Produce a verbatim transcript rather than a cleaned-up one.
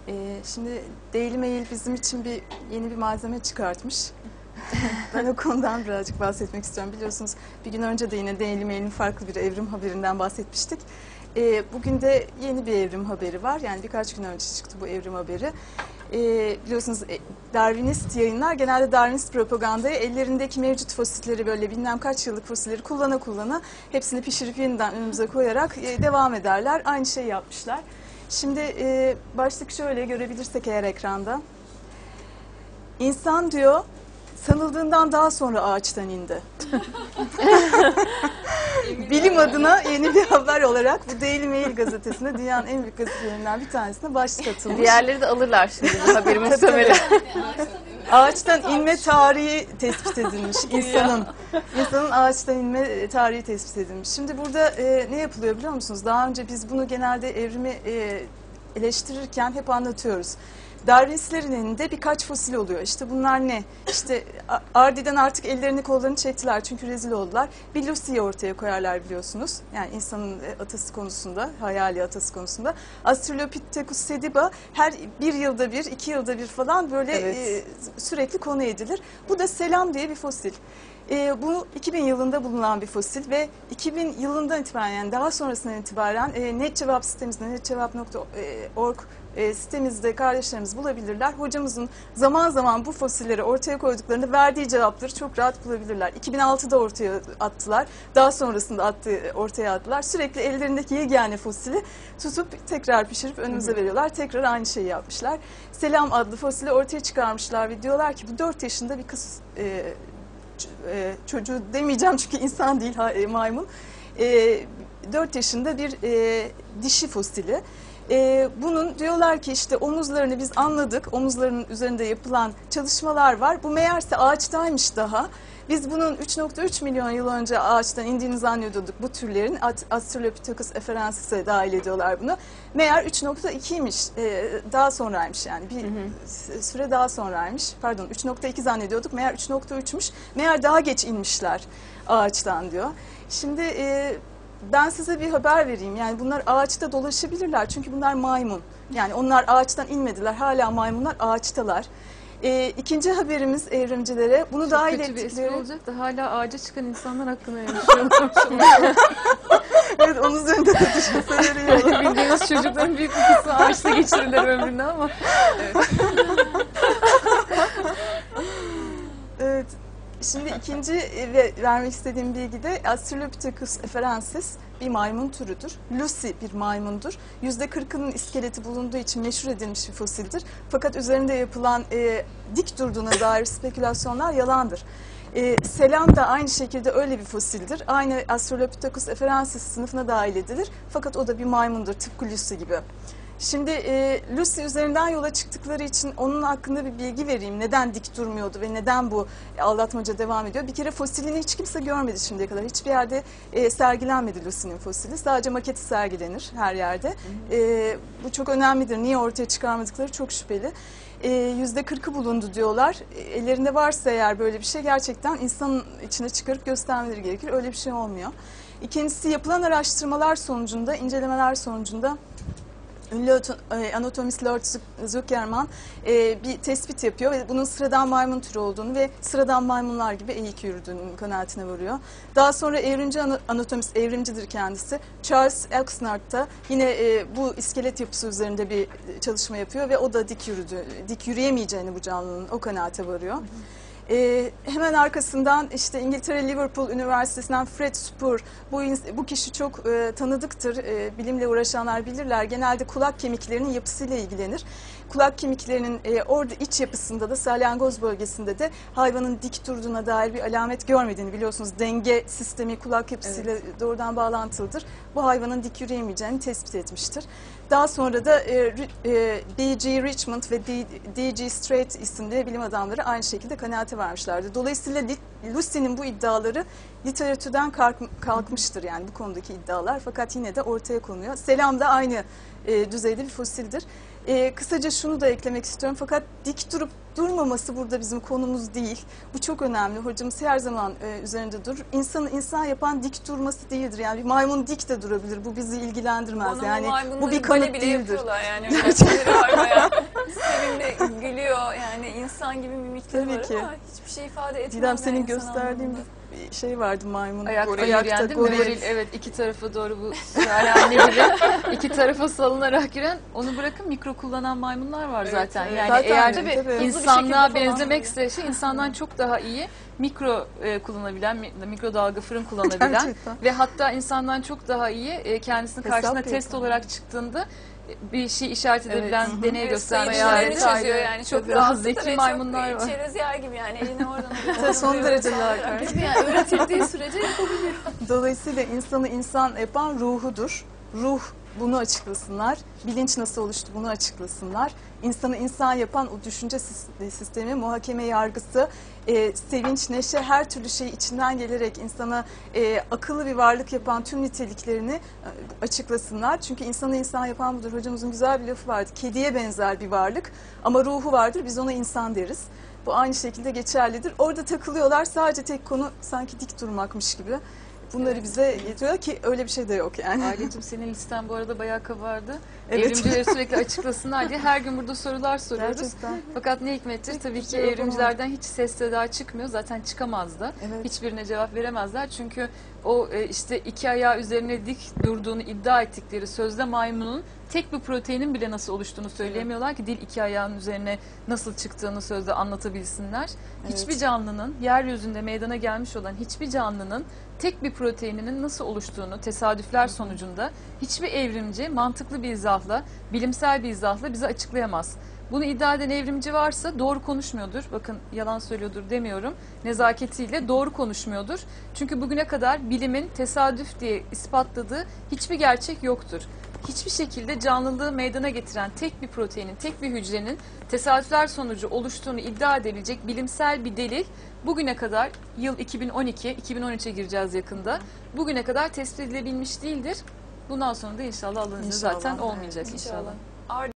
Ee, şimdi Daily Mail bizim için bir yeni bir malzeme çıkartmış. Ben o konudan birazcık bahsetmek istiyorum. Biliyorsunuz bir gün önce de yine Daily Mail'in farklı bir evrim haberinden bahsetmiştik. Ee, bugün de yeni bir evrim haberi var. Yani birkaç gün önce çıktı bu evrim haberi. Ee, biliyorsunuz Darwinist yayınlar genelde Darwinist propagandayı ellerindeki mevcut fosilleri, böyle bilmem kaç yıllık fosilleri kullana kullana hepsini pişirip yeniden önümüze koyarak e, devam ederler. Aynı şeyi yapmışlar. Şimdi e, başlık şöyle, görebilirsek eğer ekranda. İnsan diyor sanıldığından daha sonra ağaçtan indi. Bilim adına yeni bir haber olarak bu Daily Mail gazetesinde, dünyanın en büyük gazetelerinden bir tanesine başlık atılmış. Diğerleri de alırlar şimdi bu haberi muhtemelen. Ağaçtan inme tarihi tespit edilmiş insanın. İnsanın ağaçtan inme tarihi tespit edilmiş. Şimdi burada e, ne yapılıyor biliyor musunuz? Daha önce biz bunu genelde evrimi e, eleştirirken hep anlatıyoruz. Darwinistlerin elinde birkaç fosil oluyor. İşte bunlar ne? İşte ardiden artık ellerini kollarını çektiler çünkü rezil oldular. Bir Lucy'yi ortaya koyarlar biliyorsunuz. Yani insanın atası konusunda, hayali atası konusunda. Australopithecus sediba her bir yılda bir, iki yılda bir falan böyle evet. e, sürekli konu edilir. Bu da Selam diye bir fosil. E, bu iki bin yılında bulunan bir fosil ve iki bin yılından itibaren, yani daha sonrasından itibaren e, NetCevap sitemizde netcevap nokta org e, sitemizde kardeşlerimiz bulabilirler. Hocamızın zaman zaman bu fosilleri ortaya koyduklarında verdiği cevapları çok rahat bulabilirler. iki bin altıda ortaya attılar. Daha sonrasında attı, ortaya attılar. Sürekli ellerindeki yegane fosili tutup tekrar pişirip önümüze hı hı. veriyorlar. Tekrar aynı şeyi yapmışlar. Selam adlı fosili ortaya çıkarmışlar ve diyorlar ki bu dört yaşında bir kız... E, çocuğu demeyeceğim çünkü insan değil, maymun. dört yaşında bir e, dişi fosili. E, bunun diyorlar ki işte omuzlarını biz anladık. Omuzlarının üzerinde yapılan çalışmalar var. Bu meğerse ağaçtaymış daha. Biz bunun üç nokta üç milyon yıl önce ağaçtan indiğini zannediyorduk bu türlerin. Australopithecus afarensis dahil ediyorlar bunu. Meğer üç nokta ikiymiş, ee, daha sonraymış yani bir hı hı. süre daha sonraymış. Pardon üç nokta iki zannediyorduk, meğer üç nokta üçmüş. Meğer daha geç inmişler ağaçtan diyor. Şimdi e, ben size bir haber vereyim. Yani bunlar ağaçta dolaşabilirler çünkü bunlar maymun. Yani onlar ağaçtan inmediler, hala maymunlar ağaçtalar. E, ikinci haberimiz evrimcilere bunu çok dahil ettikleri... Çok kötü bir espri olacak da hala ağaca çıkan insanlar hakkında yaşıyorlar. Evet, onun üzerinde de düşünsene. Bildiğiniz çocukların büyük bir kısmı ağaçta geçirirler ömrünü ama. Evet. Evet. Şimdi ikinci ve vermek istediğim bilgi de Australopithecus afarensis bir maymun türüdür. Lucy bir maymundur. yüzde kırkının iskeleti bulunduğu için meşhur edilmiş bir fosildir. Fakat üzerinde yapılan e, dik durduğuna dair spekülasyonlar yalandır. E, Selam da aynı şekilde öyle bir fosildir. Aynı Australopithecus afarensis sınıfına dahil edilir. Fakat o da bir maymundur, tıpkı Lucy gibi. Şimdi e, Lucy üzerinden yola çıktıkları için onun hakkında bir bilgi vereyim. Neden dik durmuyordu ve neden bu aldatmaca devam ediyor? Bir kere fosilini hiç kimse görmedi şimdiye kadar. Hiçbir yerde e, sergilenmedi Lucy'nin fosili. Sadece maketi sergilenir her yerde. E, bu çok önemlidir. Niye ortaya çıkarmadıkları çok şüpheli. Yüzde kırkı bulundu diyorlar. E, ellerinde varsa eğer böyle bir şey, gerçekten insanın içine çıkarıp göstermeleri gerekir. Öyle bir şey olmuyor. İkincisi, yapılan araştırmalar sonucunda, incelemeler sonucunda ünlü anatomist Lord Zuckerman e, bir tespit yapıyor ve bunun sıradan maymun türü olduğunu ve sıradan maymunlar gibi eğik yürüdüğünün kanaatine varıyor. Daha sonra evrimci anatomist, evrimcidir kendisi, Charles Oxnard da yine e, bu iskelet yapısı üzerinde bir çalışma yapıyor ve o da dik yürüdü, dik yürüyemeyeceğini bu canlının o kanaate varıyor. Hı hı. Ee, hemen arkasından işte İngiltere Liverpool Üniversitesi'nden Fred Spur, bu, bu kişi çok e, tanıdıktır, e, bilimle uğraşanlar bilirler. Genelde kulak kemiklerinin yapısıyla ilgilenir. Kulak kemiklerinin e, orada iç yapısında da, salyangoz bölgesinde de hayvanın dik durduğuna dair bir alamet görmediğini biliyorsunuz. Denge sistemi kulak yapısıyla evet. doğrudan bağlantılıdır. Bu hayvanın dik yürüyemeyeceğini tespit etmiştir. Daha sonra da e, e, B G Richmond ve D G Strait isimli bilim adamları aynı şekilde kanaate varmışlardı. Dolayısıyla Lucy'nin bu iddiaları literatürden kalkmıştır, yani bu konudaki iddialar, fakat yine de ortaya konuyor. Selam da aynı e, düzeyde bir fosildir. E, kısaca şunu da eklemek istiyorum, fakat dik durup durmaması burada bizim konumuz değil. Bu çok önemli. Hocamız her zaman e, üzerinde durur. İnsanı insan yapan dik durması değildir. Yani bir maymun dik de durabilir. Bu bizi ilgilendirmez. Bana yani bu bir kanıt bile değildir. Yapıyorlar yani. insan gibi mimikleri Tabii var ki. ama hiçbir şey ifade etmez. Didem senin yani insan gösterdiğin anlamında. bir şey vardı maymun. Ayakta goril, yürüyen değil mi? goril. Goril, evet, iki tarafa doğru bu sürahi gibi iki tarafa salınarak yürüyen, onu bırakın mikro kullanan maymunlar var zaten. evet. Yani Zaten eğer tabii, Tabii, tabii. hızlı bir şekilde insanlığa falan benzemekse şey, insandan çok daha iyi mikro e, kullanabilen, mi- mikrodalga fırın kullanabilen Gerçekten. ve hatta insandan çok daha iyi e, kendisinin Hesap karşısına yapıyor. test olarak çıktığında e, bir şey işaret edebilen Evet. deney Evet, göstermeyi sayılarını yani çözüyor yani. Çok Tabii. rahatlıkla Zeki ve maymunlar çok var. çerez yer gibi yani. Elini oradan Tabii, oradan son alıyor, derece sallayarak laker. gibi yani. Öğretildiği sürece yapabiliyor. Dolayısıyla insanı insan yapan ruhudur. Ruh, bunu açıklasınlar. Bilinç nasıl oluştu, bunu açıklasınlar. İnsanı insan yapan o düşünce sis- sistemi, muhakeme yargısı, e, sevinç, neşe, her türlü şeyi içinden gelerek insana e, akıllı bir varlık yapan tüm niteliklerini e, açıklasınlar. Çünkü insanı insan yapan budur. Hocamızın güzel bir lafı vardı. Kediye benzer bir varlık ama ruhu vardır, biz ona insan deriz. Bu aynı şekilde geçerlidir. Orada takılıyorlar, sadece tek konu sanki dik durmakmış gibi. Bunları Evet. bize getiriyor ki öyle bir şey de yok yani. Ailecim, senin listen bu arada bayağı kabardı. Evet. Evrimcileri sürekli açıklasınlar diye her gün burada sorular soruyoruz. Gerçekten. Fakat ne hikmettir, Pek tabii bir ki şey yapamam. evrimcilerden hiç ses seda çıkmıyor. Zaten çıkamaz da. Evet. Hiçbirine cevap veremezler. Çünkü o e, işte iki ayağı üzerine dik durduğunu iddia ettikleri sözde maymunun tek bir proteinin bile nasıl oluştuğunu söyleyemiyorlar ki dil iki ayağın üzerine nasıl çıktığını sözde anlatabilsinler. Evet. Hiçbir canlının, yeryüzünde meydana gelmiş olan hiçbir canlının tek bir proteininin nasıl oluştuğunu tesadüfler sonucunda hiçbir evrimci mantıklı bir izahla, bilimsel bir izahla bize açıklayamaz. Bunu iddia eden evrimci varsa doğru konuşmuyordur. Bakın, yalan söylüyordur demiyorum. Nezaketiyle doğru konuşmuyordur. Çünkü bugüne kadar bilimin tesadüf diye ispatladığı hiçbir gerçek yoktur. Hiçbir şekilde canlılığı meydana getiren tek bir proteinin, tek bir hücrenin tesadüfler sonucu oluştuğunu iddia edebilecek bilimsel bir delil bugüne kadar, yıl iki bin on iki, iki bin on üçe gireceğiz yakında, bugüne kadar tespit edilebilmiş değildir. Bundan sonra da inşallah Allah'ın izniyle İnşallah, zaten evet. olmayacak inşallah. İnşallah.